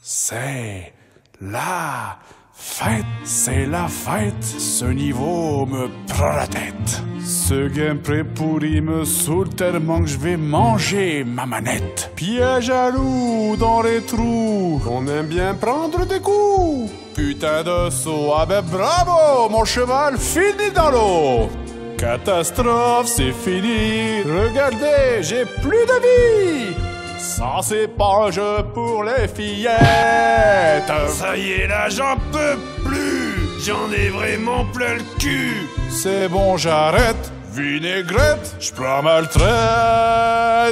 C'est la fête, c'est la fête. Ce niveau me prend la tête. Ce gameplay pourri me saoule tellement que je vais manger ma manette. Piège à loup dans les trous, on aime bien prendre des coups. Putain de saut, ah ben bravo, mon cheval finit dans l'eau. Catastrophe, c'est fini. Regardez, j'ai plus de vie. Ça c'est pas un jeu pour les fillettes. Ça y est là, j'en peux plus. J'en ai vraiment plein le cul. C'est bon, j'arrête. Vinaigrette, je prends ma retraite.